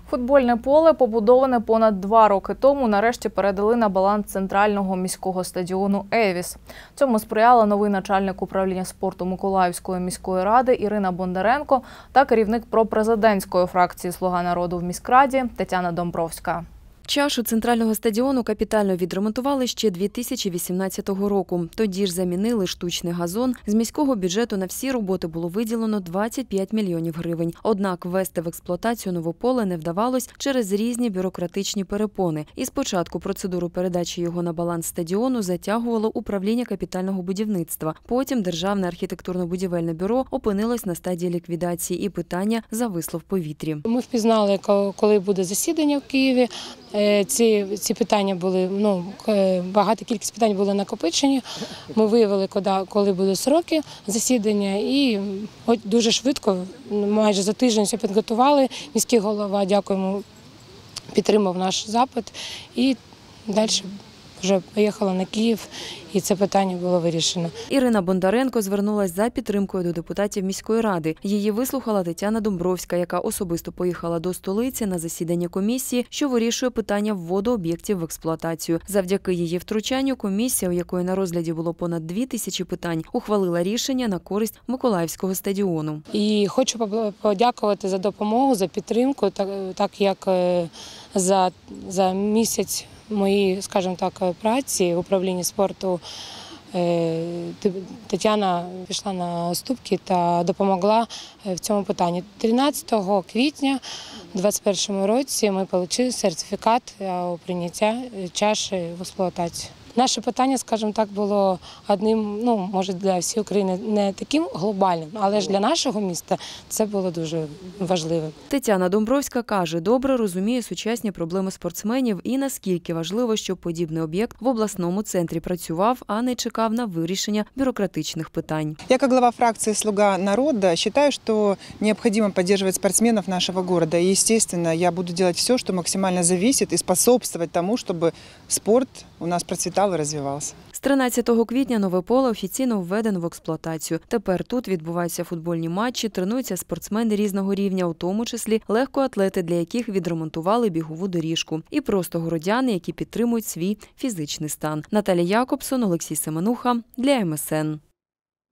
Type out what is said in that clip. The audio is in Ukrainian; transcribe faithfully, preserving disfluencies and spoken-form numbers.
Футбольне поле, побудоване понад два роки тому, нарешті передали на баланс центрального міського стадіону «Евіс». Цьому сприяла новий начальник управління спорту Миколаївської міської ради Ірина Бондаренко та керівник пропрезидентської фракції «Слуга народу» в міськраді Тетяна Домбровська. Чашу центрального стадіону капітально відремонтували ще дві тисячі вісімнадцятого року. Тоді ж замінили штучний газон. З міського бюджету на всі роботи було виділено двадцять п'ять мільйонів гривень. Однак ввести в експлуатацію нове поле не вдавалось через різні бюрократичні перепони. І спочатку процедуру передачі його на баланс стадіону затягувало управління капітального будівництва. Потім Державне архітектурно-будівельне бюро опинилось на стадії ліквідації і питання зависло в повітрі. Ми впізнали, коли буде засідання в Києві. Ці, ці питання були, ну, багата кількість питань були накопичені. Ми виявили, коли будуть сроки засідання, і от дуже швидко, майже за тиждень все підготували. Міський голова, дякуємо, підтримав наш запит і далі вже поїхала на Київ, і це питання було вирішено. Ірина Бондаренко звернулася за підтримкою до депутатів міської ради. Її вислухала Тетяна Домбровська, яка особисто поїхала до столиці на засідання комісії, що вирішує питання вводу об'єктів в експлуатацію. Завдяки її втручанню комісія, у якої на розгляді було понад дві тисячі питань, ухвалила рішення на користь Миколаївського стадіону. І хочу подякувати за допомогу, за підтримку, так, так як за, за місяць моїй, скажімо так, праці в управлінні спорту Тетяна пішла на уступки та допомогла в цьому питанні. тринадцятого квітня двадцять першому році ми отримали сертифікат прийняття чаші в експлуатацію. Наше питання, скажімо так, було одним, ну, може, для всієї України не таким глобальним, але ж для нашого міста це було дуже важливим. Тетяна Домбровська каже, добре розуміє сучасні проблеми спортсменів і наскільки важливо, щоб подібний об'єкт в обласному центрі працював, а не чекав на вирішення бюрократичних питань. Я, как глава фракции «Слуга народа», считаю, что необходимо поддерживать спортсменов нашего города. И, естественно, я буду делать все, что максимально зависит, и способствовать тому, чтобы спорт у нас процветал и розвивався. З тринадцятого квітня нове поле офіційно введено в експлуатацію. Тепер тут відбуваються футбольні матчі, тренуються спортсмени різного рівня, у тому числі легкоатлети, для яких відремонтували бігову доріжку. І просто городяни, які підтримують свій фізичний стан. Наталія Якобсон, Олексій Семенуха для ем ес ен.